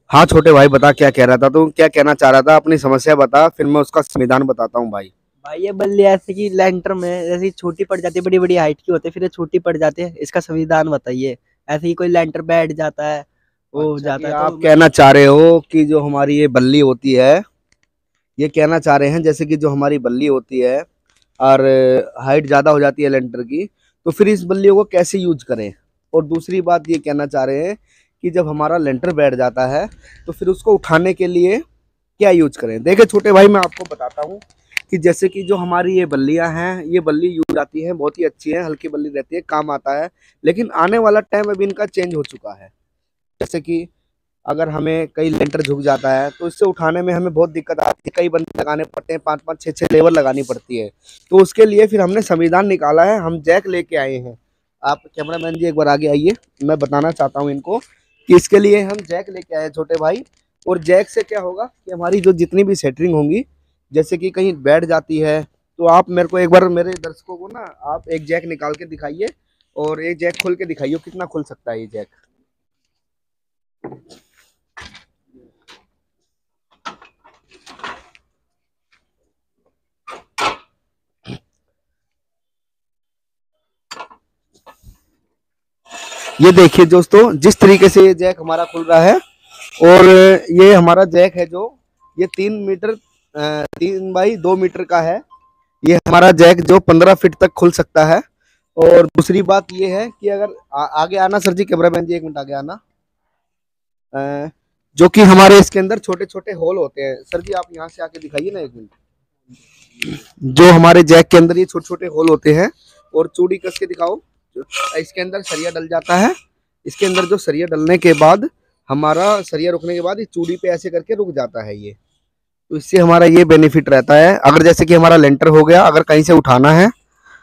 हाँ छोटे भाई, बता क्या कह रहा था तू, क्या कहना चाह रहा था, अपनी समस्या बता, फिर मैं उसका समाधान बताता हूँ भाई। भाई ये बल्ली ऐसे कि लेंटर में जैसे छोटी पड़ जाती है, बड़ी बड़ी हाइट की होती है, फिर ये छोटी पड़ जाती है, इसका संविधान बताइए। ऐसे ही कोई लेंटर बैठ जाता है, वो हो अच्छा, जाता कि है आप तो कहना चाह रहे हो कि जो हमारी ये बल्ली होती है, ये कहना चाह रहे हैं जैसे कि जो हमारी बल्ली होती है और हाइट ज़्यादा हो जाती है लेंटर की, तो फिर इस बल्लियों को कैसे यूज करें। और दूसरी बात ये कहना चाह रहे हैं कि जब हमारा लेंटर बैठ जाता है तो फिर उसको उठाने के लिए क्या यूज करें। देखिए छोटे भाई, मैं आपको बताता हूँ कि जैसे कि जो हमारी ये बल्लियां हैं, ये बल्ली यूज आती हैं, बहुत ही अच्छी है, हल्की बल्ली रहती है, काम आता है। लेकिन आने वाला टाइम अभी इनका चेंज हो चुका है। जैसे कि अगर हमें कहीं लेंटर झुक जाता है तो इससे उठाने में हमें बहुत दिक्कत आती है, कई बंदे लगाने पड़ते हैं, 5 5 6 6 लेबर लगानी पड़ती है। तो उसके लिए फिर हमने संविधान निकाला है, हम जैक लेके आए हैं। आप कैमरामैन जी एक बार आगे आइए, मैं बताना चाहता हूँ इनको कि इसके लिए हम जैक लेके आए हैं छोटे भाई। और जैक से क्या होगा कि हमारी जो जितनी भी सेटरिंग होंगी, जैसे कि कहीं बैठ जाती है, तो आप मेरे को एक बार, मेरे दर्शकों को ना, आप एक जैक निकाल के दिखाइए और एक जैक खोल के दिखाइए कितना खुल सकता है ये जैक। ये देखिए दोस्तों, जिस तरीके से ये जैक हमारा खुल रहा है। और ये हमारा जैक है जो, ये 3 मीटर 3 बाई 2 मीटर का है। ये हमारा जैक जो 15 फीट तक खुल सकता है। और दूसरी बात ये है कि अगर आगे आना सर जी, कैमरामैन जी एक मिनट आगे आना। अ, जो कि हमारे इसके अंदर छोटे छोटे होल होते हैं, सर जी आप यहाँ से आके दिखाइए ना एक मिनट। जो हमारे जैक के अंदर ये छोटे छोटे होल होते हैं, और चूड़ी कस के दिखाओ। इसके अंदर सरिया डल जाता है। इसके अंदर जो सरिया डलने के बाद, हमारा सरिया रुकने के बाद ये चूड़ी पे ऐसे करके रुक जाता है ये। तो इससे हमारा ये बेनिफिट रहता है, अगर जैसे कि हमारा लेंटर हो गया, अगर कहीं से उठाना है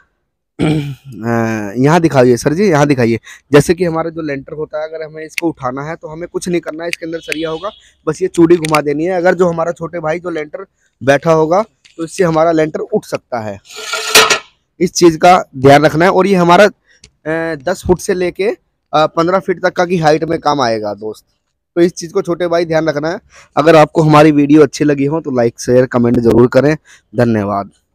यहाँ दिखाइए सर जी, यहाँ दिखाइए। जैसे कि हमारा जो लेंटर होता है, अगर हमें इसको उठाना है तो हमें कुछ नहीं करना है, इसके अंदर सरिया होगा, बस ये चूड़ी घुमा देनी है। अगर जो हमारा छोटे भाई जो लेंटर बैठा होगा, तो इससे हमारा लेंटर उठ सकता है। इस चीज का ध्यान रखना है। और ये हमारा 10 फुट से लेके 15 फीट तक का की हाइट में काम आएगा दोस्त। तो इस चीज को छोटे भाई ध्यान रखना है। अगर आपको हमारी वीडियो अच्छी लगी हो तो लाइक शेयर कमेंट जरूर करें। धन्यवाद।